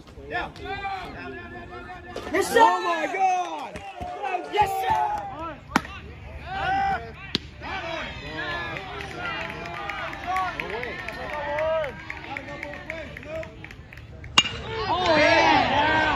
Yes, sir! Oh my God! Yes, sir! Oh yeah!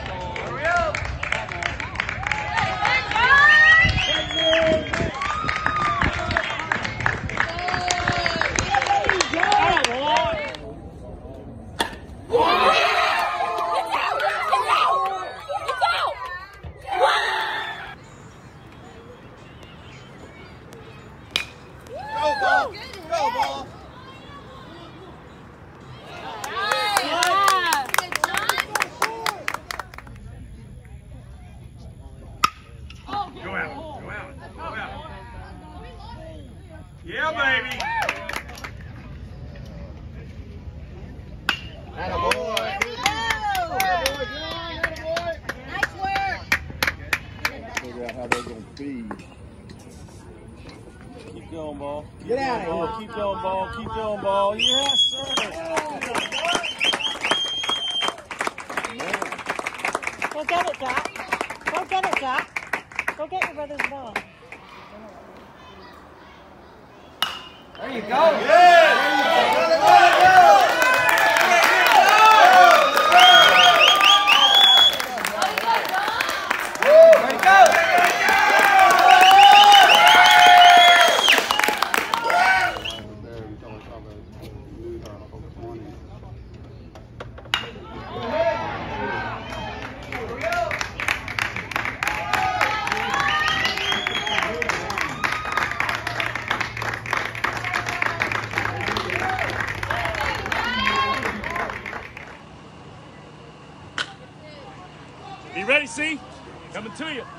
Yeah, baby. Attaboy. Nice work. Figure out how they're going to feed. Keep going, ball. Get out of here. Keep going, ball. Keep going, ball. Yes, sir. Go get it, Jack. Go get it, Jack. Go get your brother's ball. There you go. Yeah. Be ready, C. Coming to you.